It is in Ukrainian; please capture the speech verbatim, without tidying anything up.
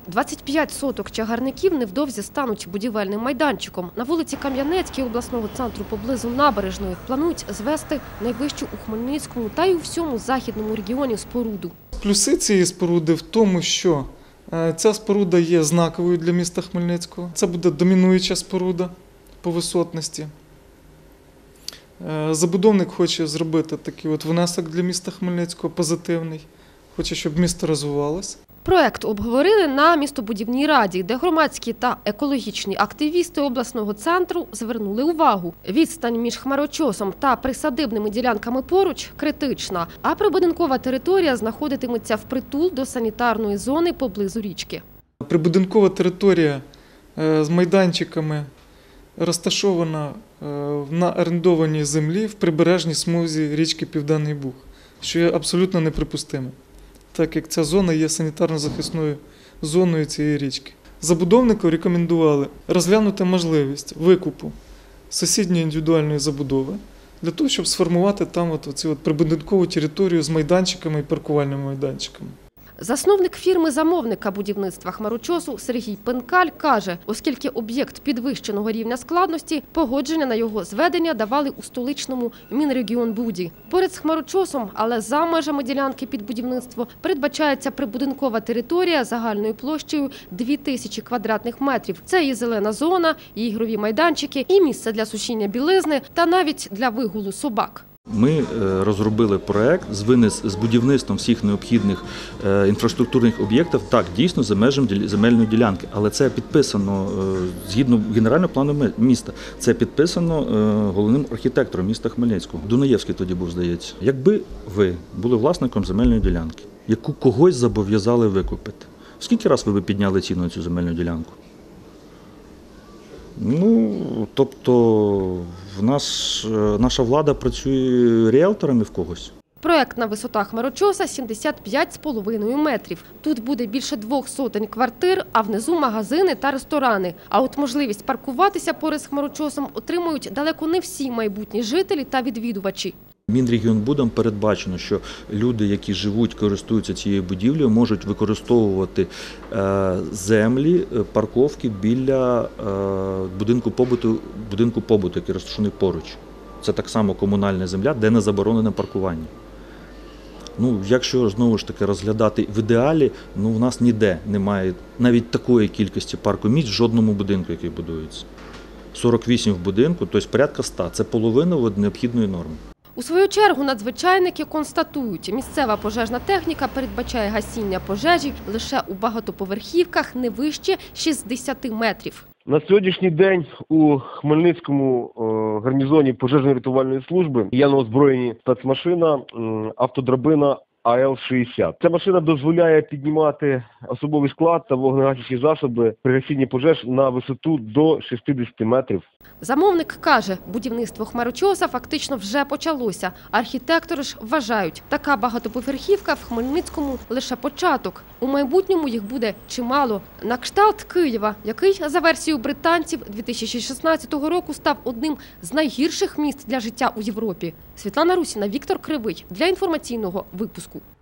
двадцять п'ять соток чагарників невдовзі стануть будівельним майданчиком. На вулиці Кам'янецькій обласного центру поблизу Набережної планують звести найвищу у Хмельницькому та й у всьому західному регіоні споруду. Плюси цієї споруди в тому, що ця споруда є знаковою для міста Хмельницького. Це буде домінуюча споруда по висотності. Забудовник хоче зробити такий от внесок для міста Хмельницького, позитивний. Хоче, щоб місто розвивалося. Проект обговорили на містобудівній раді, де громадські та екологічні активісти обласного центру звернули увагу. Відстань між хмарочосом та присадибними ділянками поруч критична, а прибудинкова територія знаходитиметься впритул до санітарної зони поблизу річки. Прибудинкова територія з майданчиками розташована на орендованій землі в прибережній смузі річки Південний Буг, що є абсолютно неприпустимим, так як ця зона є санітарно-захисною зоною цієї річки. Забудовнику рекомендували розглянути можливість викупу сусідньої індивідуальної забудови для того, щоб сформувати там от оцю от прибудинкову територію з майданчиками і паркувальними майданчиками. Засновник фірми-замовника будівництва хмарочосу Сергій Пенкаль каже, оскільки об'єкт підвищеного рівня складності, погодження на його зведення давали у столичному Мінрегіонбуді. Поряд з хмарочосом, але за межами ділянки під будівництво, передбачається прибудинкова територія загальною площею дві тисячі квадратних метрів. Це і зелена зона, і ігрові майданчики, і місце для сушіння білизни, та навіть для вигулу собак. Ми розробили проект з будівництвом всіх необхідних інфраструктурних об'єктів, так, дійсно, за межами земельної ділянки. Але це підписано, згідно генерального плану міста, це підписано головним архітектором міста Хмельницького. Дунаєвський тоді був, здається. Якби ви були власником земельної ділянки, яку когось зобов'язали викупити, скільки разів ви б підняли ціну на цю земельну ділянку? Ну, тобто, в нас, наша влада працює ріелторами в когось. Проектна висота хмарочоса – сімдесят п'ять з половиною метрів. Тут буде більше двох сотень квартир, а внизу магазини та ресторани. А от можливість паркуватися поряд з хмарочосом отримують далеко не всі майбутні жителі та відвідувачі. Мінрегіонбудом передбачено, що люди, які живуть, користуються цією будівлею, можуть використовувати землі, парковки біля будинку побуту, будинку побуту, який розташований поруч. Це так само комунальна земля, де не заборонене паркування. Ну, якщо знову ж таки розглядати в ідеалі, ну, в нас ніде немає навіть такої кількості паркомісць в жодному будинку, який будується. сорок вісім в будинку, тобто порядка ста. Це половина від необхідної норми. У свою чергу надзвичайники констатують, місцева пожежна техніка передбачає гасіння пожежі лише у багатоповерхівках не вище шістдесяти метрів. На сьогоднішній день у Хмельницькому гарнізоні пожежно-рятувальної служби є на озброєнні спецмашина автодрабина А Л шістдесят. Ця машина дозволяє піднімати особовий склад та вогнегасячі засоби при гасінні пожеж на висоту до шістдесяти метрів. Замовник каже, будівництво хмарочоса фактично вже почалося. Архітектори ж вважають, така багатоповерхівка в Хмельницькому лише початок. У майбутньому їх буде чимало. На кшталт Києва, який, за версією британців, дві тисячі шістнадцятого року став одним з найгірших міст для життя у Європі. Світлана Русіна, Віктор Кривий. Для інформаційного випуску.